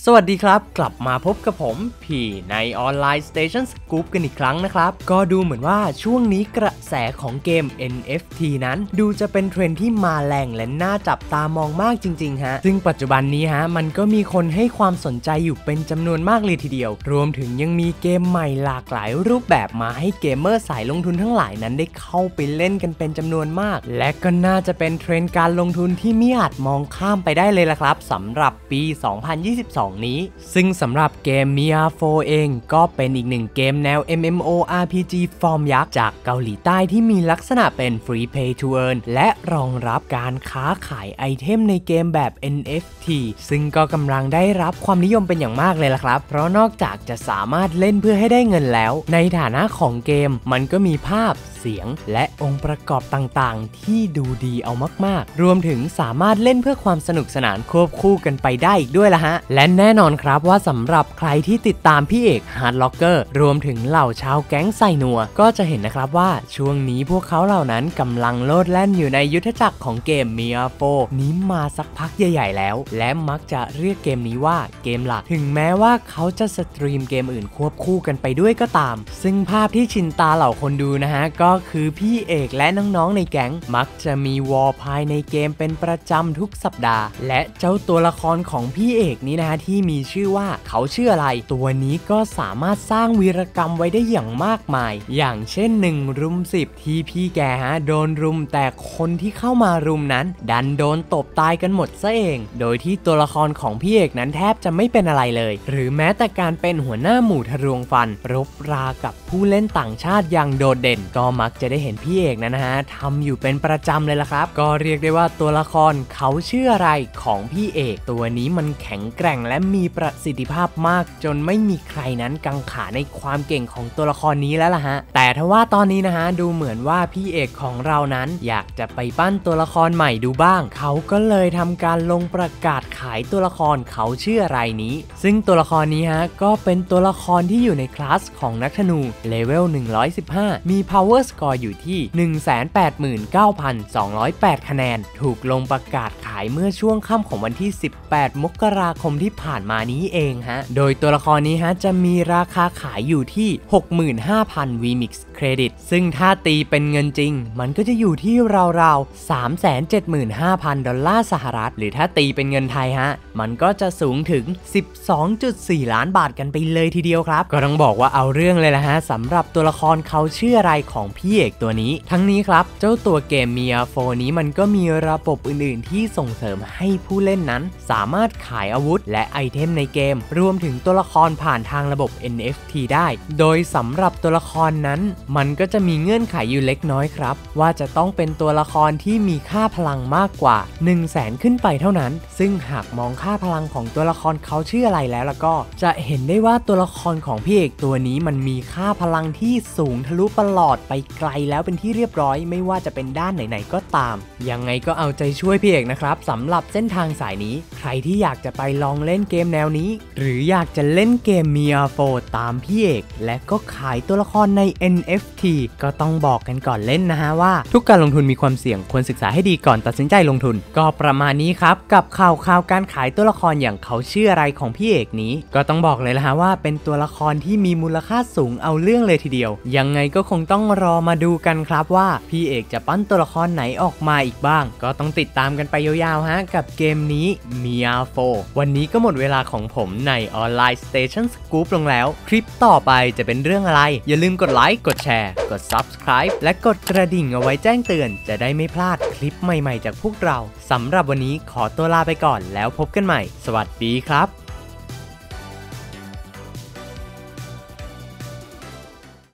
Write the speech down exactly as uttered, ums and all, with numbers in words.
สวัสดีครับกลับมาพบกับผมพี่ในออนไลน์ Station Scoop กันอีกครั้งนะครับก็ดูเหมือนว่าช่วงนี้กระแสของเกม เอ็น เอฟ ที นั้นดูจะเป็นเทรนด์ที่มาแรงและน่าจับตามองมากจริงๆฮะซึ่งปัจจุบันนี้ฮะมันก็มีคนให้ความสนใจอยู่เป็นจำนวนมากเลยทีเดียวรวมถึงยังมีเกมใหม่หลากหลายรูปแบบมาให้เกมเมอร์สายลงทุนทั้งหลายนั้นได้เข้าไปเล่นกันเป็นจำนวนมากและก็น่าจะเป็นเทรนด์การลงทุนที่ไม่อาจมองข้ามไปได้เลยละครับสำหรับปี สองพันยี่สิบสอง นี้ซึ่งสำหรับเกม Mia โฟร์ เองก็เป็นอีกหนึ่งเกมแนว เอ็ม เอ็ม โอ อาร์ พี จี ฟอร์มยักษ์จากเกาหลีใต้ที่มีลักษณะเป็น Free Pay to Earn และรองรับการค้าขายไอเทมในเกมแบบ เอ็น เอฟ ที ซึ่งก็กำลังได้รับความนิยมเป็นอย่างมากเลยล่ะครับเพราะนอกจากจะสามารถเล่นเพื่อให้ได้เงินแล้วในฐานะของเกมมันก็มีภาพเสียงและองค์ประกอบต่างๆที่ดูดีเอามากๆรวมถึงสามารถเล่นเพื่อความสนุกสนานควบคู่กันไปได้อีกด้วยล่ะฮะและแน่นอนครับว่าสำหรับใครที่ติดตามพี่เอก Hard Locker รวมถึงเหล่าชาวแก๊งไซนัวก็จะเห็นนะครับว่าช่วงนี้พวกเขาเหล่านั้นกำลังโลดแล่นอยู่ในยุทธจักรของเกม Mia โฟร์ นี้มาสักพักใหญ่ๆแล้วและมักจะเรียกเกมนี้ว่าเกมหลักถึงแม้ว่าเขาจะสตรีมเกมอื่นควบคู่กันไปด้วยก็ตามซึ่งภาพที่ชินตาเหล่าคนดูนะฮะก็คือพี่เอกและน้องๆในแก๊งมักจะมีวอลภายในเกมเป็นประจำทุกสัปดาห์และเจ้าตัวละครของพี่เอกนี้นะฮะที่มีชื่อว่าเขาชื่ออะไรตัวนี้ก็สามารถสร้างวีรกรรมไว้ได้อย่างมากมายอย่างเช่นหนึ่งรุมสิบที่พี่แกฮะโดนรุมแต่คนที่เข้ามารุมนั้นดันโดนตบตายกันหมดซะเองโดยที่ตัวละครของพี่เอกนั้นแทบจะไม่เป็นอะไรเลยหรือแม้แต่การเป็นหัวหน้าหมู่ทะลวงฟันรบรากับผู้เล่นต่างชาติอย่างโดดเด่นก็มักจะได้เห็นพี่เอกนะนะฮะทำอยู่เป็นประจำเลยล่ะครับก็เรียกได้ว่าตัวละครเขาชื่ออะไรของพี่เอกตัวนี้มันแข็งแกร่งและมีประสิทธิภาพมากจนไม่มีใครนั้นกังขาในความเก่งของตัวละครนี้แล้วล่ะฮะแต่ทว่าตอนนี้นะฮะดูเหมือนว่าพี่เอกของเรานั้นอยากจะไปปั้นตัวละครใหม่ดูบ้างเขาก็เลยทำการลงประกาศขายตัวละครเขาชื่ออะไรนี้ซึ่งตัวละครนี้ฮะก็เป็นตัวละครที่อยู่ในคลาสของนักธนูเลเวลหนึ่งร้อยสิบห้ามี power score อยู่ที่ หนึ่งแสนแปดหมื่นเก้าพันสองร้อยแปด คะแนนถูกลงประกาศขายเมื่อช่วงค่ำของวันที่สิบแปดมกราคมที่ผ่านมานี้เองฮะโดยตัวละครนี้ฮะจะมีราคาขายอยู่ที่ หกหมื่นห้าพัน วี มิกซ์ เครดิตซึ่งถ้าตีเป็นเงินจริงมันก็จะอยู่ที่ราวๆ สามแสนเจ็ดหมื่นห้าพัน ดอลลาร์สหรัฐหรือถ้าตีเป็นเงินไทยฮะมันก็จะสูงถึง สิบสองจุดสี่ ล้านบาทกันไปเลยทีเดียวครับก็ต้องบอกว่าเอาเรื่องเลยละฮะสำหรับตัวละครเขาชื่ออะไรของพี่เอกตัวนี้ทั้งนี้ครับเจ้าตัวเกม Mia โฟร์ นี้มันก็มีระบบอื่นๆที่ส่งเสริมให้ผู้เล่นนั้นสามารถขายอาวุธและไอเทมในเกมรวมถึงตัวละครผ่านทางระบบ เอ็น เอฟ ที ได้โดยสำหรับตัวละครนั้นมันก็จะมีเงื่อนไขอยู่เล็กน้อยครับว่าจะต้องเป็นตัวละครที่มีค่าพลังมากกว่า หนึ่งแสน ขึ้นไปเท่านั้นซึ่งหากมองค่าพลังของตัวละครเขาชื่ออะไรแล้วแล้วก็จะเห็นได้ว่าตัวละครของพี่เอกตัวนี้มันมีค่าพลังที่สูงทะลุปลอดไปไกลแล้วเป็นที่เรียบร้อยไม่ว่าจะเป็นด้านไหนๆก็ตามยังไงก็เอาใจช่วยพี่เอกนะครับสำหรับเส้นทางสายนี้ใครที่อยากจะไปลองเล่นเกมแนวนี้หรืออยากจะเล่นเกม Mia โฟร์ ตามพี่เอกและก็ขายตัวละครใน เอ็น เอฟ ที ก็ต้องบอกกันก่อนเล่นนะฮะว่าทุกการลงทุนมีความเสี่ยงควรศึกษาให้ดีก่อนตัดสินใจลงทุนก็ประมาณนี้ครับกับข่าวข่าวการขายตัวละครอย่างเขาชื่ออะไรของพี่เอกนี้ก็ต้องบอกเลยละฮะว่าเป็นตัวละครที่มีมูลค่าสูงเอาเรื่องเลยทีเดียวยังไงก็คงต้องรอมาดูกันครับว่าพี่เอกจะปั้นตัวละครไหนออกมาอีกบ้างก็ต้องติดตามกันไปยาวๆฮะกับเกมนี้ Mia โฟร์ วันนี้ก็หมดเวลาของผมในออนไลน์ Station Scoop ลงแล้วคลิปต่อไปจะเป็นเรื่องอะไรอย่าลืมกดไลค์กดแชร์กด Subscribe และกดกระดิ่งเอาไว้แจ้งเตือนจะได้ไม่พลาดคลิปใหม่ๆจากพวกเราสำหรับวันนี้ขอตัวลาไปก่อนแล้วพบกันใหม่สวัสดีครับ